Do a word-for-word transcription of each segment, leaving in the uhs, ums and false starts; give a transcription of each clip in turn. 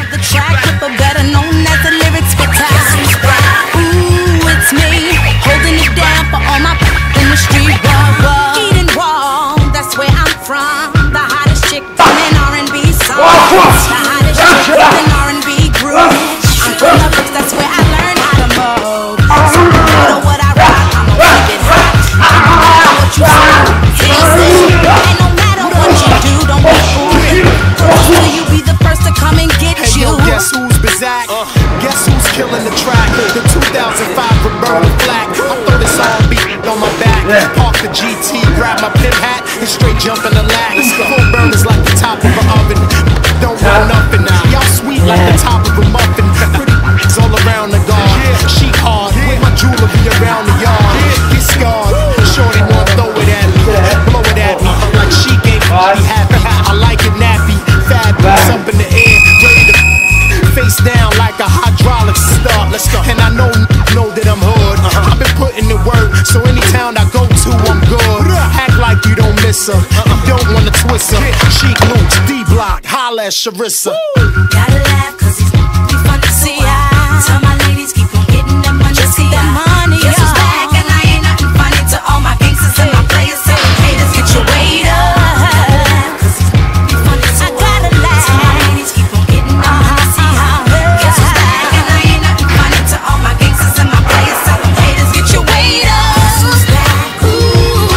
the track flipper, better known as the lyrics spitter. Ooh, it's me, holding it down for all my in the street. Whoa, whoa. Eden Wall, that's where I'm from. The hottest chick in R and B songs. The hottest chick in R and B grooves. I'm from the bricks, that's where I learned how to move. So no matter what I rock, I'ma keep it hot. And no matter what you say, and no matter what you do, don't be fooling. Till you be the first to come and get hey, you. Yo, guess who's Bizak? Uh, guess who's killing the track? The two thousand five Roberta Flack. I throw this all beat on my back. Park the G T, grab my pimp hat, and straight jump in the lag. Full burners like the top of an oven. Don't want nothing now. Y'all sweet like the top of a muffin. Pretty all around the guard. She hard with my jewelry around the yard. Get scarred. Shorty wanna throw it at me, blow it at me like she ain't be happy. I like it nappy, fabulous up in the air, ready to face down like a hydraulic start. Let's go. And I know know that I'm hood. I've been putting in work, so any town I go to, I'm good. Act like you don't miss her, you don't wanna twist her. Chic Luch, D Block, holla at Sharissa. Gotta laugh 'cause it's be fun to see ya. Tell my ladies keep on getting that money. Just get that money. Guess who's back and I ain't nothing funny to all my gangsters and my players. Say haters, get your weight up. 'Cause it's be fun to see ya. I gotta laugh. Tell my ladies keep on getting that money. See ya. Guess who's back and I ain't nothing funny to all my gangsters and my players. Tell them haters, get your weight up. Guess who's back? Ooh,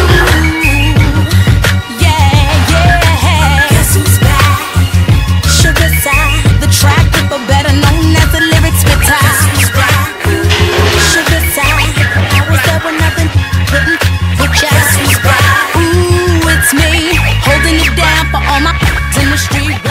yeah, yeah. Guess who's back? Sharissa, the track flipper, better known as the lyrics spitter. Sharissa, I was there when I've been putting with ya. Ooh, it's me, holding it down for all my in the street.